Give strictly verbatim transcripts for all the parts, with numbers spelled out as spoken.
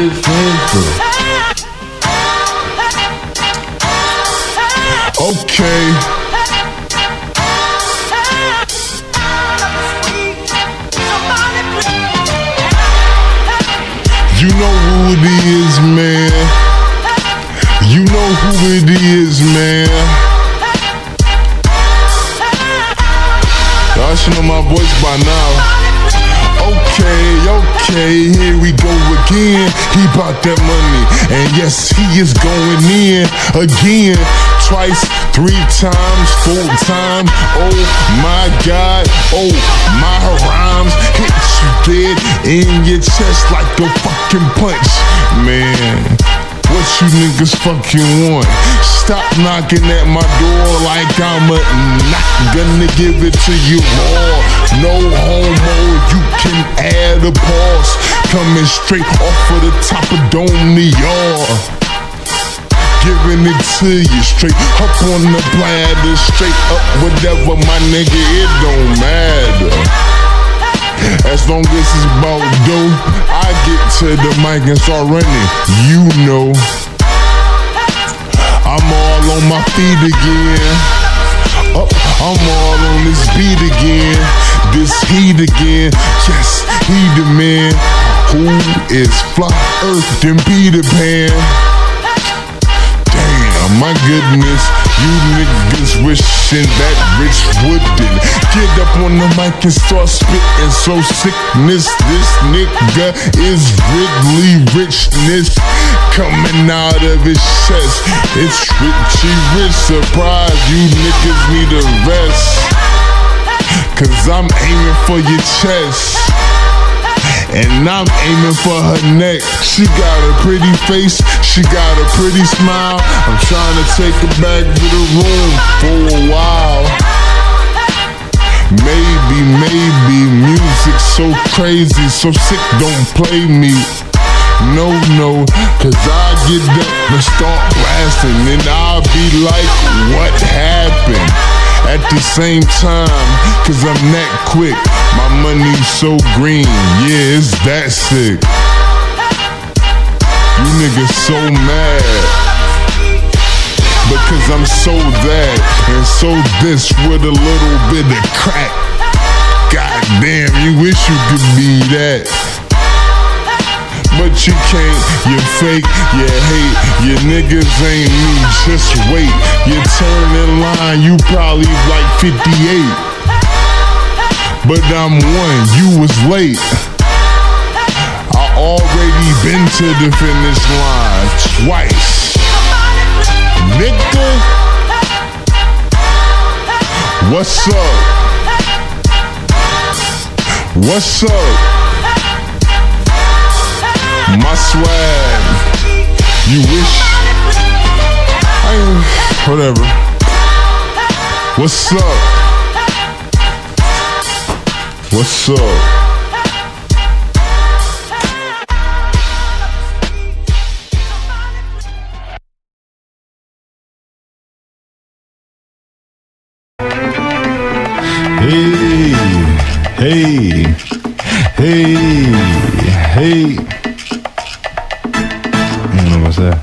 it simple. Okay. You know who it is, man. You know who it is, man. Y'all should know my voice by now. Okay, okay, here we go again. He bought that money, and yes, he is going in again. Twice, three times, four times. Oh my God, oh my rhymes hit you dead in your chest like a fucking punch, man. What you niggas fucking want? Stop knocking at my door like I'm a not gonna give it to you raw. No homo, you can add a pause. Coming straight off of the top of Dome, New York. Giving it to you straight up on the bladder, straight up whatever, my nigga, it don't matter. As long as it's about dough, I get to the mic and start running, you know. I'm all on my feet again. Up, I'm all on this beat again. This heat again. Yes, he the man who is fly earth than Peter Pan. Damn, my goodness. You niggas wishing that Rich wouldn't get up on the mic and start spitting so sickness. This nigga is Ridley richness coming out of his chest. It's Richie Rich. Surprise, you niggas need a rest, cause I'm aiming for your chest, and I'm aiming for her neck. She got a pretty face, she got a pretty smile. I'm trying to take her back to the room for a while. Maybe, maybe, music so crazy, so sick, don't play me. No, no, cause I get up and start blasting, and I'll be like, what happened? At the same time, cause I'm that quick, my money's so green, yeah, it's that sick. You niggas so mad, because I'm so that, and so this with a little bit of crack. God damn, you wish you could be that, but you can't, you're fake, you hate, your niggas ain't me, just wait. You turn in line, you probably like fifty-eight, but I'm one, you was late. I already been to the finish line twice, nigga. What's up? What's up? My swag, you wish, I ain't, whatever. What's up? What's up? Hey, hey, hey, hey. What's that?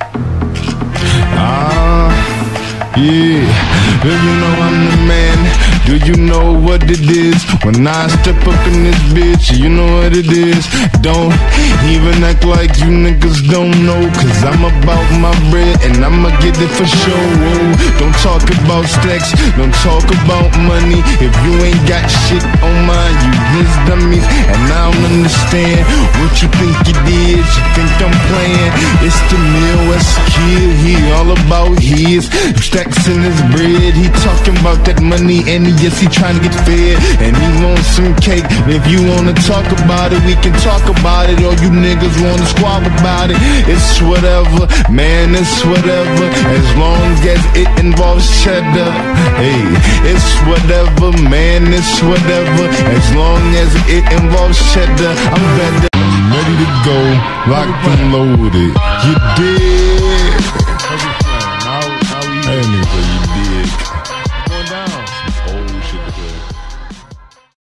Ah, yeah. Do you know I'm the man? Do you know what it is? When I step up in this bitch, you know what it is. Don't even act like you niggas don't know, cause I'm about my bread and I'ma get it for sure. Whoa. Don't talk about stacks, don't talk about money if you ain't got shit on mine. You just dummies, and I don't understand what you think it is. You think I'm playing? It's the Midwest kid, he all about his stacks in his bread. He talking about that money and he, yes, he trying to get fed, and he wants some cake. And if you wanna talk about it, we can talk about it, or you niggas wanna squabble about it. It's whatever, man, it's whatever, as long as it involves cheddar. Hey, it's whatever, man, it's whatever, as long as it involves cheddar. I'm better, ready to go, locked and loaded. You did.